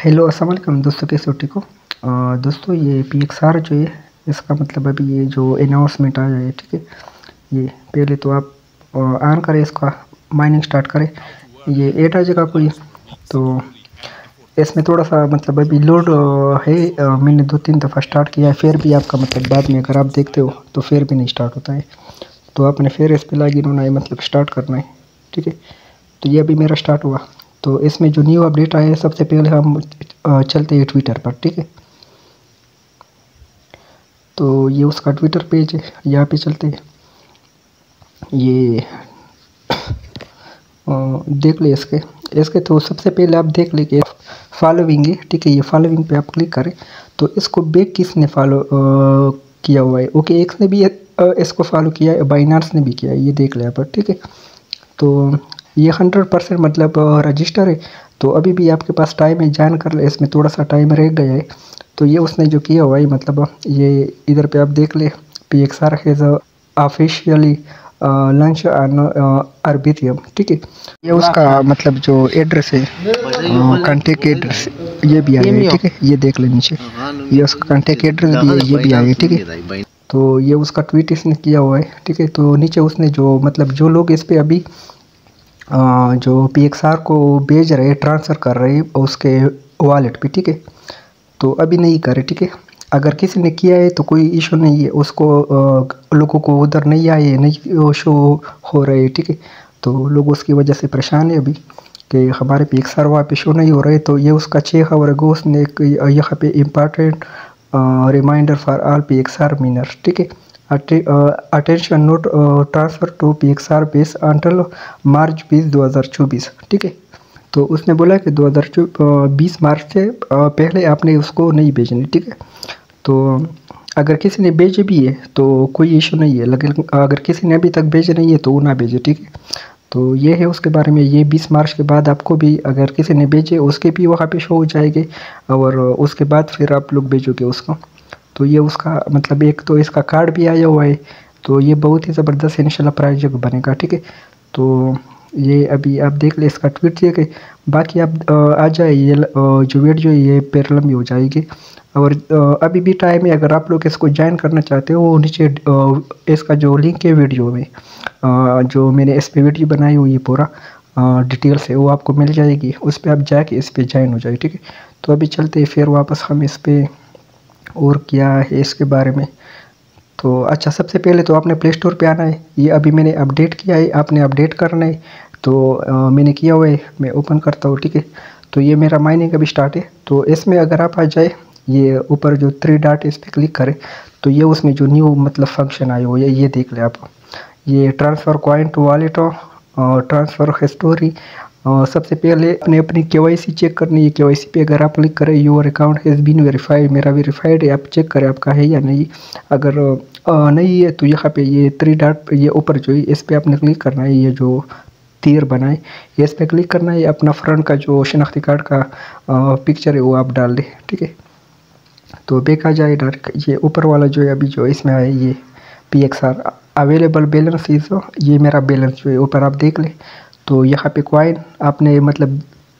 Hello अस्सलाम वालेकुम दोस्तों, कैसे हो? ठीक हो? दोस्तों, ये PXR जो है इसका मतलब अभी ये जो अनाउंसमेंट आया है, ठीक है। ये पहले तो आप ऑन करें, इसका माइनिंग स्टार्ट करें, ये ऐड आ जाएगा कोई। तो इसमें थोड़ा सा मतलब अभी लोड है। मैंने 2-3 दफ़ा स्टार्ट किया है, फिर भी आपका मतलब बाद में अगर आप देखते हो तो फिर भी नहीं स्टार्ट होता है। तो आपने फिर इस पर लॉगिन होना है, मतलब स्टार्ट करना है, ठीक है। तो ये अभी मेरा स्टार्ट हुआ। तो इसमें जो न्यू अपडेट आया है, सबसे पहले हम चलते हैं ट्विटर पर, ठीक है। तो ये उसका ट्विटर पेज है, यहाँ पे चलते हैं। ये देख ले इसके इसके तो सबसे पहले आप देख ले कि फॉलोइंग है, ठीक है। ये फॉलोइंग पे आप क्लिक करें तो इसको बैक किसने फॉलो किया हुआ है? ओके एक्स ने भी इसको फॉलो किया है, बाइनांस ने भी किया है, ये देख ले यहाँ पर, ठीक है। तो ये 100% मतलब रजिस्टर है। तो अभी भी आपके पास टाइम है, जान कर ले, इसमें थोड़ा सा टाइम रह गया है। तो ये उसने जो किया हुआ है, मतलब ये इधर पे आप देख ले, PXR has officially launch on Arbitrum, ठीक है। ये उसका मतलब जो एड्रेस है, कॉन्टेक्ट एड्रेस, ये भी आया है, ठीक है। ये देख ले नीचे, ये उसका कॉन्टेक्ट एड्रेस भी है, ये भी आया है, ठीक है। तो ये उसका ट्वीट इसने किया हुआ है, ठीक है। तो नीचे उसने जो मतलब जो लोग इस पर अभी जो PXR को भेज रहे, ट्रांसफ़र कर रहे उसके वॉलेट पे, ठीक है। तो अभी नहीं करे, ठीक है। अगर किसी ने किया है तो कोई इशू नहीं है, उसको लोगों को उधर नहीं आए, नहीं शो हो रहे, ठीक है। तो लोग उसकी वजह से परेशान है अभी कि हमारे PXR वहाँ पे शो नहीं हो रहे। तो ये उसका 6 आवर अगो उसने एक यहाँ पे important reminder for all PXR miner, ठीक है। Attention note transfer to PXR base until March 20, 2024, ठीक है। तो उसने बोला कि 2020 मार्च से पहले आपने उसको नहीं भेजनी, ठीक है। तो अगर किसी ने भेजे भी है तो कोई इशू नहीं है, लेकिन अगर किसी ने अभी तक भेजे नहीं है तो वो ना भेजे, ठीक है। तो ये है उसके बारे में। ये 20 मार्च के बाद आपको भी अगर किसी ने भेजे उसके भी वहाँ पे शो हो जाएंगे, और उसके बाद फिर आप लोग भेजोगे उसको। तो ये उसका मतलब एक तो इसका कार्ड भी आया हुआ है। तो ये बहुत ही ज़बरदस्त इंशाल्लाह प्रोजेक्ट बनेगा, ठीक है। तो ये अभी आप देख ले, इसका ट्वीट देखे, बाकी आप आ जाए, ये जो वीडियो ये पेर लंबी हो जाएगी। और अभी भी टाइम है, अगर आप लोग इसको ज्वाइन करना चाहते हो, वो नीचे इसका जो लिंक है वीडियो में, जो मैंने इस पर वीडियो बनाई हुई है पूरा डिटेल से, वो आपको मिल जाएगी। उस पर आप जाके इस पर ज्वाइन हो जाए, ठीक है। तो अभी चलते हैं फिर वापस हम इस पर, और क्या है इसके बारे में। तो अच्छा, सबसे पहले तो आपने प्ले स्टोर पे आना है। ये अभी मैंने अपडेट किया है, आपने अपडेट करना है। तो मैंने किया हुआ है, मैं ओपन करता हूँ, ठीक है। तो ये मेरा माइनिंग अभी स्टार्ट है। तो इसमें अगर आप आ जाए, ये ऊपर जो 3 डॉट इस पर क्लिक करें तो ये उसमें जो न्यू मतलब फंक्शन आए हुए ये देख ले आप। ये ट्रांसफ़र कॉइन टू वॉलेट और ट्रांसफ़र हिस्टोरी। सबसे पहले अपने अपनी KYC चेक करनी है। KYC पे अगर आप क्लिक करें, your account has been verified, मेरा वेरीफाइड है, आप चेक करें आपका है या नहीं। अगर नहीं है तो यहाँ पे ये 3 डॉट, ये ऊपर जो है इस पर आपने क्लिक करना है, ये जो तीर बनाए ये इस पर क्लिक करना है। अपना फ्रंट का जो शनाख्ती कार्ड का पिक्चर है वो आप डाल दें, ठीक है। तो बैक आ जाए डायरेक्ट। ये ऊपर वाला जो है अभी जो इसमें आया, ये PXR अवेलेबल बैलेंस इज, ये मेरा बैलेंस जो है ऊपर आप देख लें। तो यहाँ पे कॉइन आपने मतलब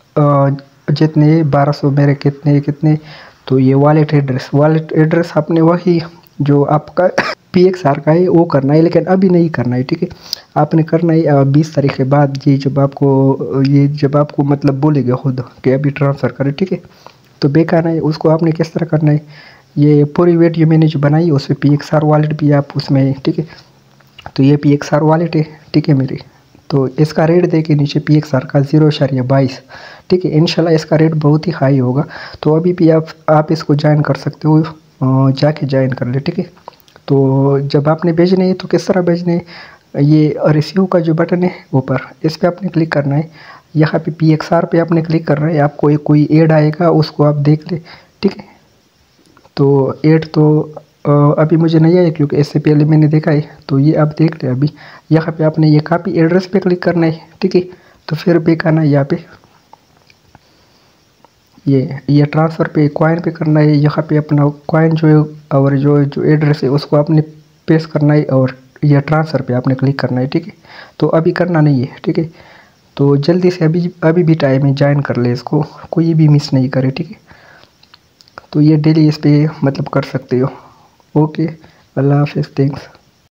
जितने 1200 मेरे कितने कितने। तो ये वॉलेट एड्रेस आपने वही जो आपका PXR का है वो करना है, लेकिन अभी नहीं करना है, ठीक है। आपने करना है 20 तारीख के बाद, ये जब आपको मतलब बोलेगा खुद कि अभी ट्रांसफ़र करें, ठीक है। तो बैक आना है, उसको आपने किस तरह करना है, ये पूरी वीडियो मैंने जो बनाई है उसमें PXR वॉलेट भी आप उसमें, ठीक है। तो ये PXR वॉलेट है, ठीक है मेरी। तो इसका रेट देखे नीचे PXR का 0.22, ठीक है। इंशाल्लाह इसका रेट बहुत ही हाई होगा। तो अभी भी आप इसको ज्वाइन कर सकते हो, जाके ज्वाइन कर ले, ठीक है। तो जब आपने भेजने है तो किस तरह भेजने है, ये रिसीव का जो बटन है ऊपर, इस पर आपने क्लिक करना है। यहाँ पे PXR पे आपने क्लिक करना है, आपको एक कोई ऐड आएगा, उसको आप देख ले, ठीक है। तो ऐड तो अभी मुझे नहीं आया क्योंकि इससे पहले मैंने देखा है। तो ये आप देख ले अभी। यहाँ पे आपने ये कॉपी एड्रेस पे क्लिक करना है, ठीक है। तो फिर बैक आना है, यहाँ पे ये ट्रांसफ़र पे कॉइन पे करना है। यहाँ पे अपना कॉइन जो है और जो एड्रेस है उसको आपने पेस्ट करना है, और ये ट्रांसफ़र पे आपने क्लिक करना है, ठीक है। तो अभी करना नहीं है, ठीक है। तो जल्दी से अभी अभी भी टाइम है, ज्वाइन कर ले इसको, कोई भी मिस नहीं करे, ठीक है। तो ये डेली इस पर मतलब कर सकते हो। ओके, अल्लाह हाफिज़, थैंक्स।